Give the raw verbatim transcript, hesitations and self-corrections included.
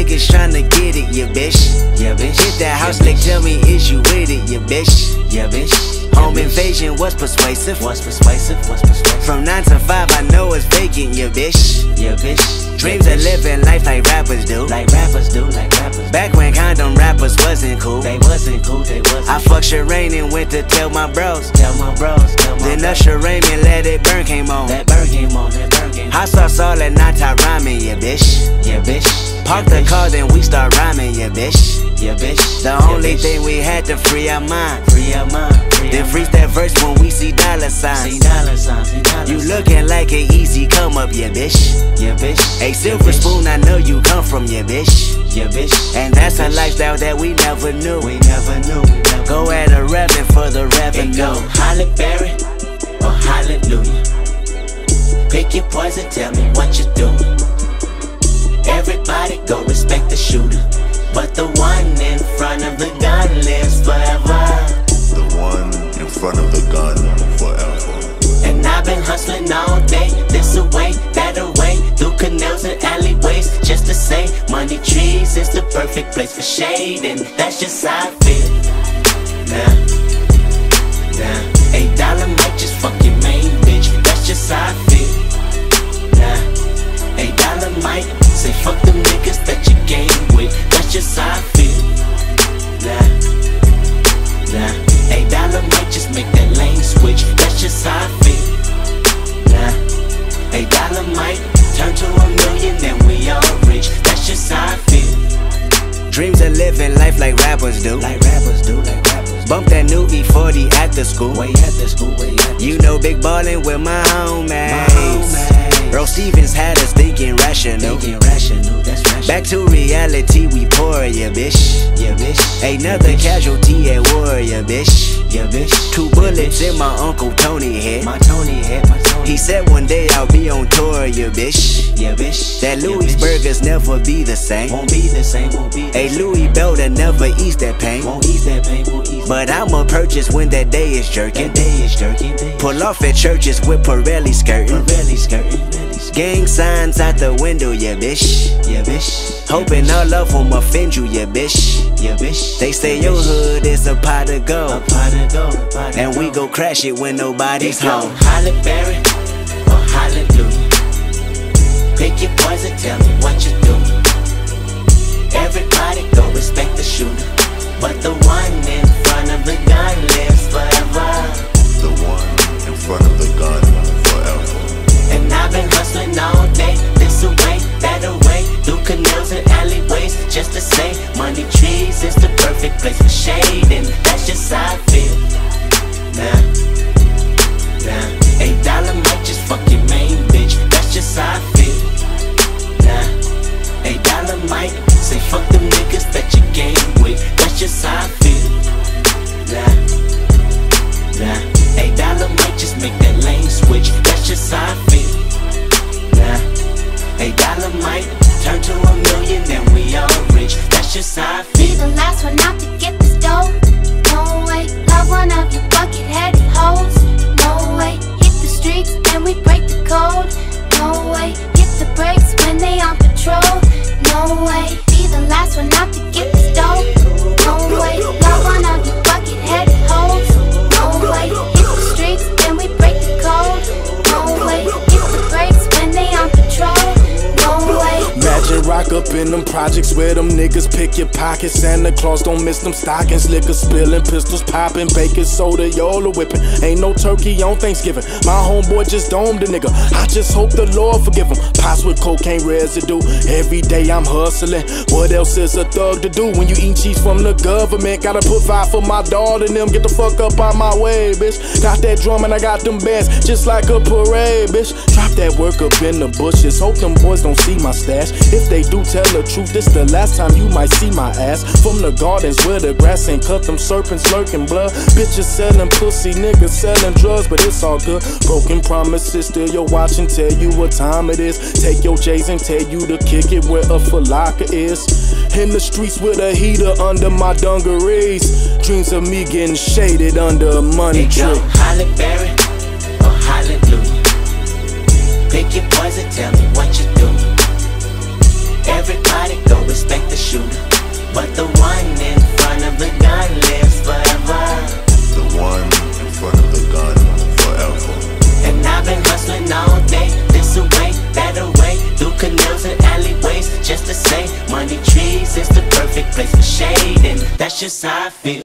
niggas tryna get it, yeah bitch. Yeah bitch. Hit that house, yeah, like tell me is you with it, yeah bitch. Yeah bitch. Home yeah, invasion was persuasive. Was persuasive. Was persuasive. From nine to five, I know it's vacant, yeah bitch. Yeah bitch. Dreams yeah, of living life like rappers do. Like rappers do. Like rappers. Back when condom rappers wasn't cool. They wasn't cool. They wasn't. I fucked Shireen and went to tell my bros. Tell my bros. Tell my then Usher Raymond Let It Burn came on. That burn came on. That burn came on. Hot sauce all that night I rhyming, yeah bitch. Yeah bitch. Park yeah, the bitch. Car then we start rhyming, yeah bitch. Yeah bitch. The yeah, only bitch. Thing we had to free our mind. Free our mind. Free then freeze that verse when we see dollar signs. See dollar signs. See dollar you looking like an easy come up, yeah bitch. Yeah bitch. A silver yeah, spoon, I know you come from, yeah bitch. Yeah bitch. And that's yeah, a bitch. Lifestyle that we never knew. We never knew. We never go at a revving for the revenue. Go Halle Berry or hallelujah. Pick your poison, tell me what you do. Everybody go respect the shooter, but the one in front of the gun lives forever. The one in front of the gun forever. And I've been hustling all day, this away, that away, through canals and alleyways, just to say money trees is the perfect place for shade, and that's just how I feel. Nah, nah, eight dollar might just fuck your main bitch, that's just how I feel. Nah, eight dollar might say fuck them niggas that you game with, that's just how I feel. Nah, nah, eight dollar might just make that lane switch, that's just how I feel. Nah, eight dollar might turn to a million and we all rich, that's just how I feel. Dreams of living life like rappers do. Like rappers do, like rappers do. Bump that new E forty at the school. Way at the school, way at the you know big ballin' with my homies. My homies. Bro Stevens had us thinking rational. Thinking rational, that's rational. Back to reality, we pour, yeah bitch. Yeah bitch. Another yeah, casualty at war, yeah bitch. Yeah bitch. Two bullets yeah, bitch. In my Uncle Tony head. My Tony head, my Tony. He said one day I'll be on tour, yeah bitch. Yeah bitch. That Louis yeah, burgers never be the same. Won't be the same, won't be the a same. Louis belt that never ease that pain. Won't ease that pain, won't ease. But I'ma purchase when that day is jerking. That day is jerking. Pull off at churches with Pirelli skirting. Pirelli skirting. Gang signs out the window, yeah bitch. Yeah bitch. Hoping all of them offend you, yeah bitch. Yeah bitch. They say your hood is a pot of gold. A pot of gold. And we go crash it when nobody's home. Halle Berry or hallelujah. Pick your poison, tell me what you do. Everybody go respect the shooter, but the one in front of the gun lives forever. The one in front of the gun forever. And I've been hustling all day, this away, that away, through canals and alleyways, just to say money trees is the perfect place for shade, and that's just how I feel. Nah, nah, eight dollar might just fuck your main bitch, that's just how I feel. Nah, eight dollar might say fuck them niggas that you game with, that's just how I feel. Nah, nah, eight dollar might just make that lane switch, that's just how I feel. Nah, eight dollar might turn to a million and we all rich, that's just how I feel. Be the last one out to get this dough. No way, love one of you bucket-headed hoes. No way, hit the streets and we break the code. No way, hit the brakes when they on patrol. No way, be the last one out to get this dough. No way, love one of you bucket-headed hoes. No way, hit the streets and we break the code. No way, hit the brakes when they on patrol. No way. Imagine rock up in them projects where them niggas pick your pockets. Santa Claus don't miss them stockings. Liquor spilling, pistols popping, baking soda, Yola whipping. Ain't no turkey on Thanksgiving. My homeboy just domed a nigga. I just hope the Lord forgive him. Pots with cocaine residue. Every day I'm hustling. What else is a thug to do when you eat cheese from the government? Gotta put five for my daughter and them. Get the fuck up out my way, bitch. Got that drum and I got them bands just like a parade, bitch. Drop that work up in the bushes. Hope them boys don't see my stash. If they do tell the truth, this the last time you might see my ass. From the gardens where the grass ain't cut, them serpents lurking blood. Bitches selling pussy, niggas selling drugs, but it's all good. Broken promises, still your watch and tell you what time it is. Take your J's and tell you to kick it where a falaka is. In the streets with a heater under my dungarees. Dreams of me getting shaded under a money tree. Halle Berry or hallelujah. Pick your poison, tell me what you do. Everybody go respect that's just how I feel.